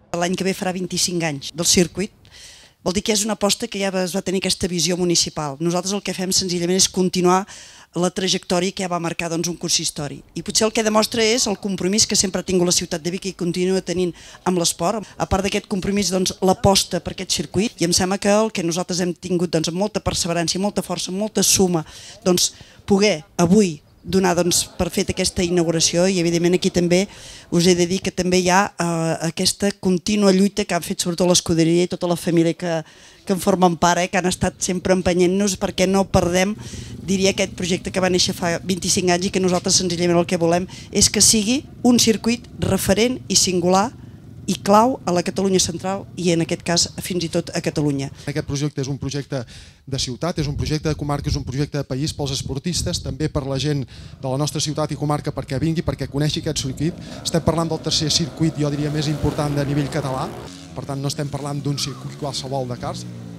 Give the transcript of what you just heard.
L'any que ve farà 25 anys del circuit. Vol dir que és una aposta que ja es va tenir aquesta visió municipal. Nosaltres el que fem senzillament és continuar la trajectòria que ja va marcar un consistori. I potser el que demostra és el compromís que sempre ha tingut la ciutat de Vic i continua tenint amb l'esport. A part d'aquest compromís, l'aposta per aquest circuit. I em sembla que el que nosaltres hem tingut amb molta perseverància, molta força, molta suma, poder avui donar per fet aquesta inauguració, i evidentment aquí també us he de dir que també hi ha aquesta contínua lluita que han fet sobretot l'escuderia i tota la família que en formen part, que han estat sempre empenyent-nos perquè no perdem, diria, aquest projecte que va néixer fa 25 anys i que nosaltres senzillament el que volem és que sigui un circuit referent i singular i clau a la Catalunya central i en aquest cas fins i tot a Catalunya. Aquest projecte és un projecte de ciutat, és un projecte de comarca, és un projecte de país pels esportistes, també per la gent de la nostra ciutat i comarca perquè vingui, perquè coneixi aquest circuit. Estem parlant del tercer circuit, jo diria, més important de nivell català, per tant no estem parlant d'un circuit qualsevol de karts.